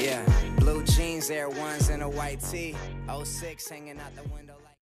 Yeah, blue jeans, Air Ones, and a white tee. '06 hanging out the window.